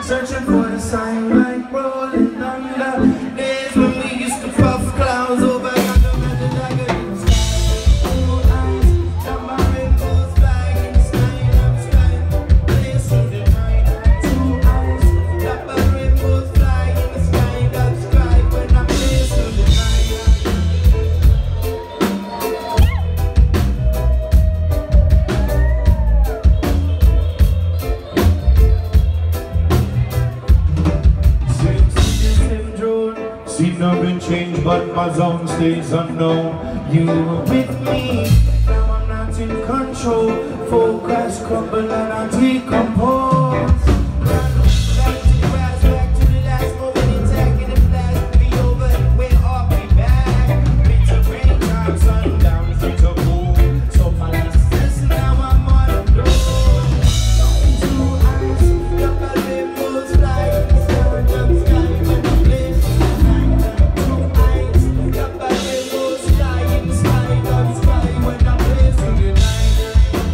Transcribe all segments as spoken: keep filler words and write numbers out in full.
searching for the sign like rolling thunder. Days when we used to puff clouds over yonder mountain like a blue sky. Blue eyes, jump rainbows flying in the sky, up sky, blaze through the night. Two eyes, jump rainbows flying in the sky, up sky, when I blaze through the night. See nothing changed, but my zone stays unknown. You were with me, now I'm not in control. Focus crumble and I decompose. Back to the grass, back to the last moment, attacking the blast. Be over, we're off, be back. Winter, rain, time, sundown, winter, boom. So my lessons, now I'm on the road. Two eyes, look at rainbows fly in the sky, up sky, when I blaze. Two eyes, look at rainbows fly in the sky, up sky, when I blaze through the night.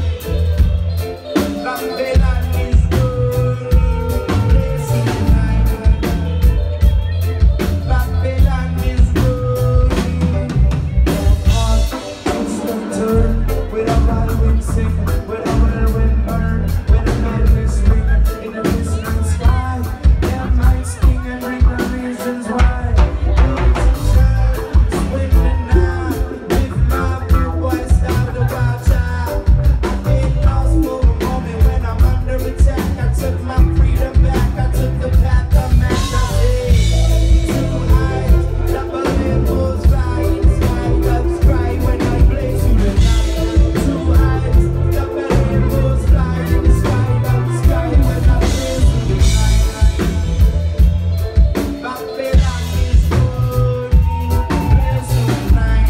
Babylon is burning, blaze through the night. Babylon is burning. Heart, twist and turn, with a whirlwind sing, with a whirlwind burn, with a madness ring in the distant sky. Their minds sting and bring the reasons why. Swimming now, with my blue boy style to watch out. I ain't lost for a moment when I'm under attack. I took my freedom back, I took the path of mastery. Two eyes, double rainbows fly in the sky, up sky when I blaze through the night. Two eyes, double rainbows fly in the sky, up sky when I blaze through the night. Babylon is burning, blaze through the night.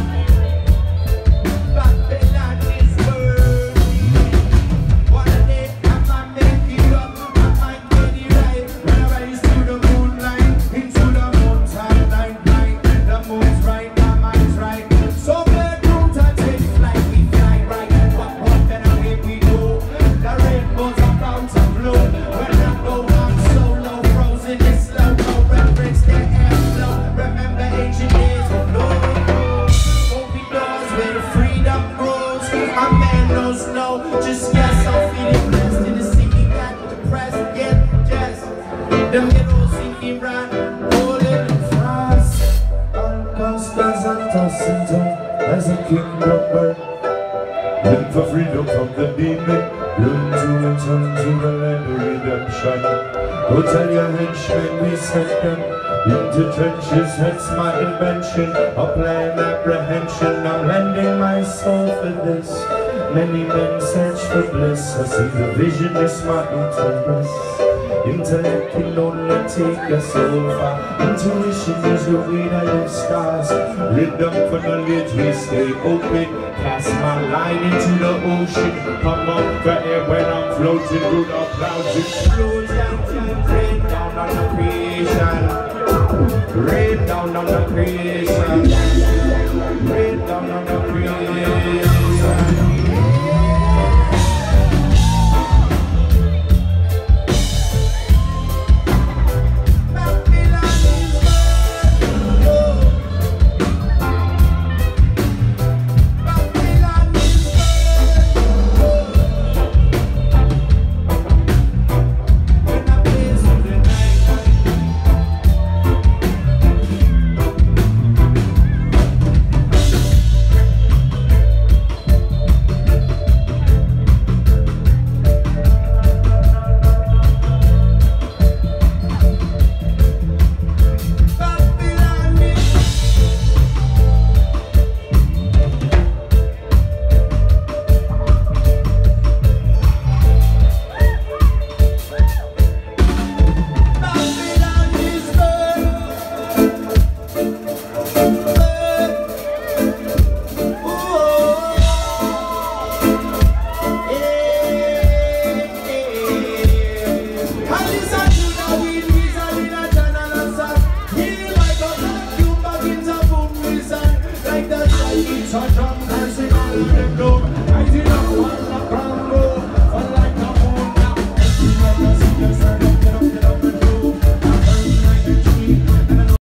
Babylon is burning. One day I might make it up, I might get it right. When I rise to the moonlight, into the moontime night, night. The moon's right, my mind's right. So bad, don't I take flight, we fly right. What, what, then away we go. The rainbows are bound to blow. When I go, I'm solo, frozen in slow. No reference, the airflow. Remember ancient days, no. Open doors where the freedom grows. My man knows no, just yes, I'm feeling blessed. In the city got depressed, get just. The middle sinking right, holding in frost. All costas and tossing down as a kingdom burn. Look for freedom from the demon. Learn to return to the land of redemption. Go tell your henchmen we sent them into trenches, hence my invention. Applying apprehension, I'm lending my soul for this. Many men search for bliss. I see the vision is my interest. Intellect can only take your soul far. Intuition is the way that lift stars. Rhythm for knowledge, we stay open. Cast my line into the ocean. Come up for air when I'm floating through the clouds. Explosion, rain down on the creation. Rain down on the creation. Rain down on the creation.